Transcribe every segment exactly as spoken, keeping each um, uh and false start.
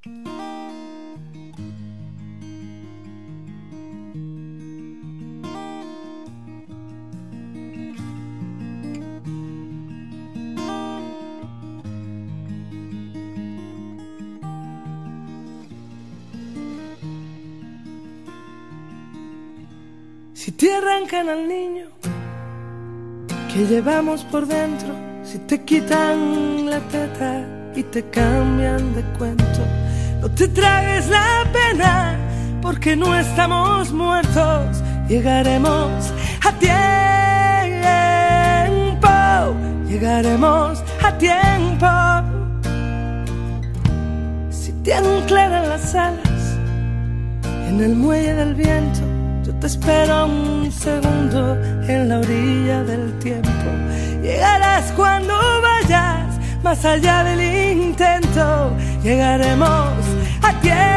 Si te arrancan al niño que llevamos por dentro, si te quitan la teta y te cambian de cuento, no te tragues la pena porque no estamos muertos. Llegaremos a tiempo, llegaremos a tiempo. Si te anclaran las alas en el muelle del viento, yo te espero un segundo en la orilla del tiempo. Llegarás cuando vayas más allá del intento. Llegaremos a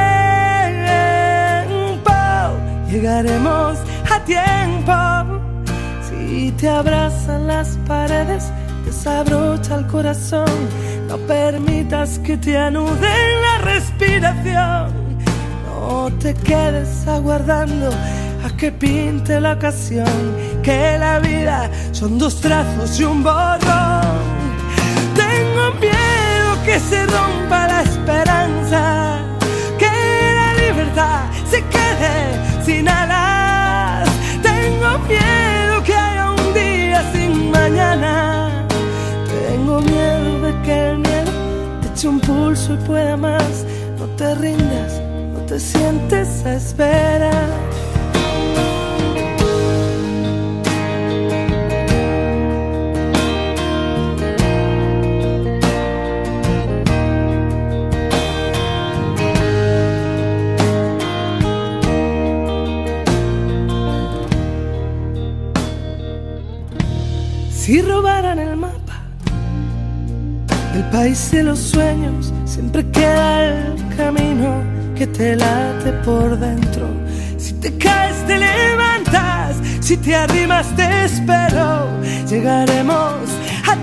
tiempo, llegaremos a tiempo. Si te abrazan las paredes, desabrocha el corazón. No permitas que te anuden la respiración. No te quedes aguardando a que pinte la ocasión, que la vida son dos trazos y un borrón. Tengo miedo que se rompa la esperanza, que la libertad se quede sin alas. Tengo miedo que haya un día sin mañana. Tengo miedo de que el miedo te eche un pulso y pueda más. No te rindas, no te sientes a esperar. Si robaran el mapa del país de los sueños, siempre queda el camino que te late por dentro. Si te caes te levantas, si te arrimas te espero. Llegaremos a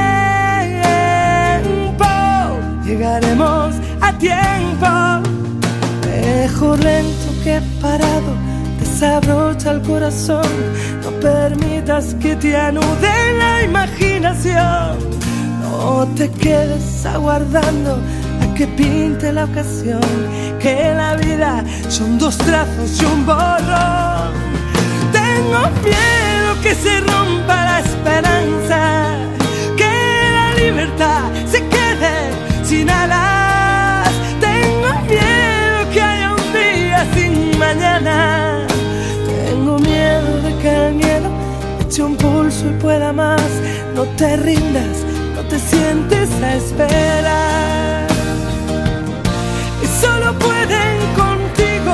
tiempo, llegaremos a tiempo. Mejor lento que parado, desabrocha el corazón. No permitas que te anude la imaginación. No te quedes aguardando a que pinte la ocasión, que la vida son dos trazos y un borrón. Tengo miedo que se rompa la esperanza, que la libertad se quede sin alas. Tengo miedo que haya un día sin mañana. Tengo miedo de que el miedo eche un pulso y pueda más. No te rindas, no te sientes a esperar. Y solo pueden contigo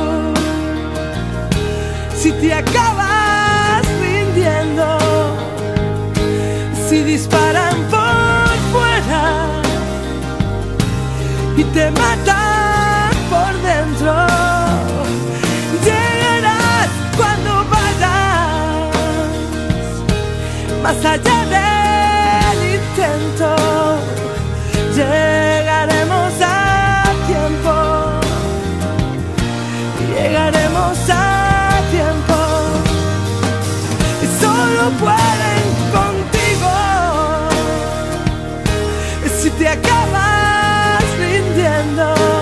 si te acabas rindiendo. Si disparan por fuera y te matan por dentro, llegarás cuando vayas más allá del intento. Llegaremos a tiempo, llegaremos a tiempo. Y solo pueden contigo si te acabas rindiendo.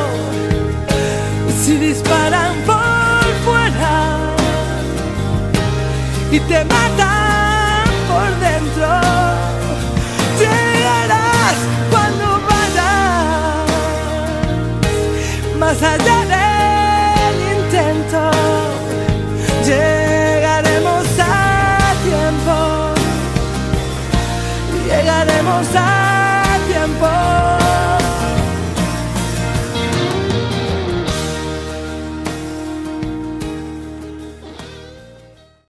Si disparan por fuera y te matan por dentro, llegarás cuando vayas más allá